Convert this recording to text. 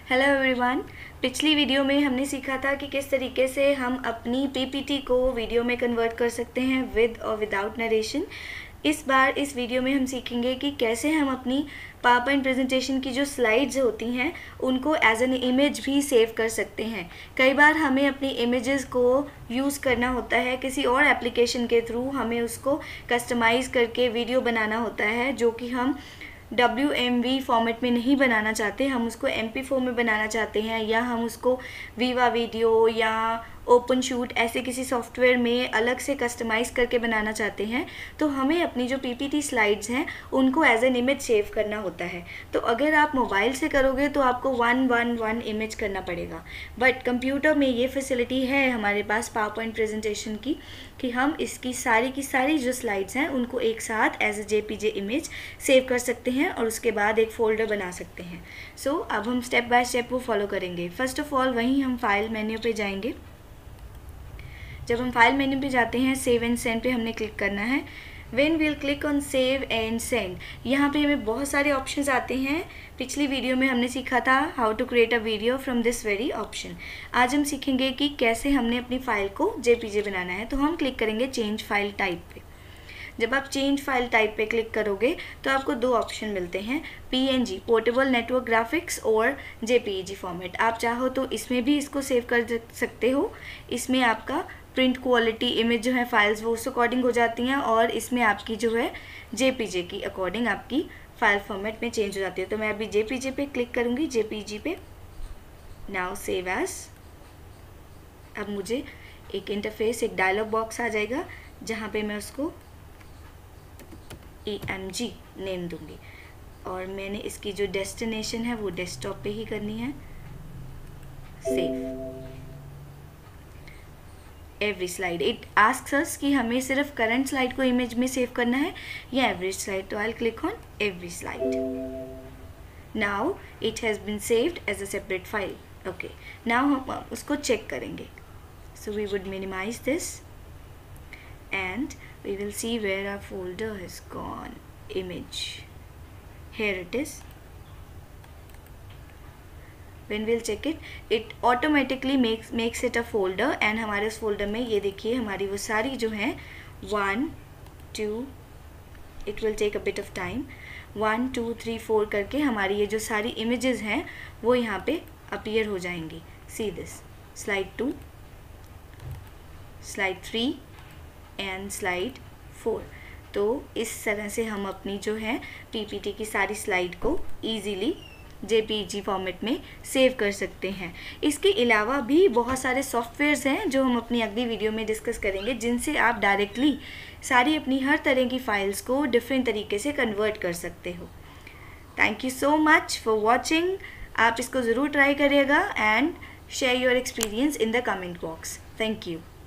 Hello everyone. पिछली video में हमने सीखा था कि किस तरीके से हम अपनी पीपीटी को वीडियो में कन्वर्ट कर सकते हैं विद और विदाउट नरेशन। इस बार इस वीडियो में हम सीखेंगे कि कैसे हम अपनी पावर पॉइंट प्रेजेंटेशन की जो स्लाइड्स होती हैं उनको एज एन इमेज भी सेव कर सकते हैं। कई बार हमें अपनी इमेजेस को यूज़ करना होता है, किसी और एप्लीकेशन के थ्रू हमें उसको कस्टमाइज़ करके वीडियो बनाना होता है, जो कि हम WMV फॉर्मेट में नहीं बनाना चाहते, हम उसको MP4 में बनाना चाहते हैं, या हम उसको वीवा वीडियो या ओपन शूट ऐसे किसी सॉफ्टवेयर में अलग से कस्टमाइज़ करके बनाना चाहते हैं। तो हमें अपनी जो PPT स्लाइड्स हैं उनको एज एन इमेज सेव करना होता है। तो अगर आप मोबाइल से करोगे तो आपको 111 इमेज करना पड़ेगा, बट कंप्यूटर में ये फैसिलिटी है हमारे पास पावर पॉइंट प्रेजेंटेशन की कि हम इसकी सारी जो स्लाइड्स हैं उनको एक साथ as a JPG image save कर सकते हैं और उसके बाद एक फ़ोल्डर बना सकते हैं। सो अब हम स्टेप बाय स्टेप वो फॉलो करेंगे। फर्स्ट ऑफ ऑल वहीं हम फाइल मेन्यू पे जाएंगे। जब हम फाइल मेन्यू पे जाते हैं, सेव एंड सेंड पे हमने क्लिक करना है। When we'll click on save and send, यहाँ पे हमें बहुत सारे ऑप्शंस आते हैं। पिछली वीडियो में हमने सीखा था how to create a video from this very option. आज हम सीखेंगे कि कैसे हमने अपनी फाइल को JPG बनाना है। तो हम क्लिक करेंगे चेंज फाइल टाइप पे। जब आप चेंज फाइल टाइप पे क्लिक करोगे तो आपको दो ऑप्शन मिलते हैं, PNG पोर्टेबल नेटवर्क ग्राफिक्स और JPEG फॉर्मेट। आप चाहो तो इसमें भी इसको सेव कर सकते हो। इसमें आपका प्रिंट क्वालिटी इमेज जो है फाइल्स वो उस अकॉर्डिंग हो जाती हैं, और इसमें आपकी जो है JPG की अकॉर्डिंग आपकी फाइल फॉर्मेट में चेंज हो जाती है। तो मैं अभी JPG पे क्लिक करूँगी, JPG पे। Now save as. अब मुझे एक इंटरफेस, एक डायलॉग बॉक्स आ जाएगा जहाँ पे मैं उसको EMG नेम दूंगी, और मैंने इसकी जो डेस्टिनेशन है वो डेस्कटॉप पे ही करनी है। Save every slide. It asks us कि हमें सिर्फ करंट स्लाइड को इमेज में सेव करना है या एवरेज स्लाइड। तो I click on every slide. Now it has been saved as a separate file. Okay, now हम उसको चेक करेंगे। So we would minimize this and we will see where our folder has gone. Image, here it is. When we'll check it, it automatically makes it a folder, and हमारे उस folder में ये देखिए हमारी वो सारी जो हैं 1 2, it will take a bit of time, 1 2 3 4 करके हमारी ये जो सारी images हैं वो यहाँ पे appear हो जाएंगी। See this, slide 2, slide 3 and slide 4। तो इस तरह से हम अपनी जो है PPT की सारी स्लाइड को ईजीली JPG फॉर्मेट में सेव कर सकते हैं। इसके अलावा भी बहुत सारे सॉफ्टवेयर्स हैं जो हम अपनी अगली वीडियो में डिस्कस करेंगे, जिनसे आप डायरेक्टली सारी अपनी हर तरह की फाइल्स को डिफरेंट तरीके से कन्वर्ट कर सकते हो। Thank you so much for watching. आप इसको ज़रूर ट्राई करिएगा and share your experience in the comment box. Thank you.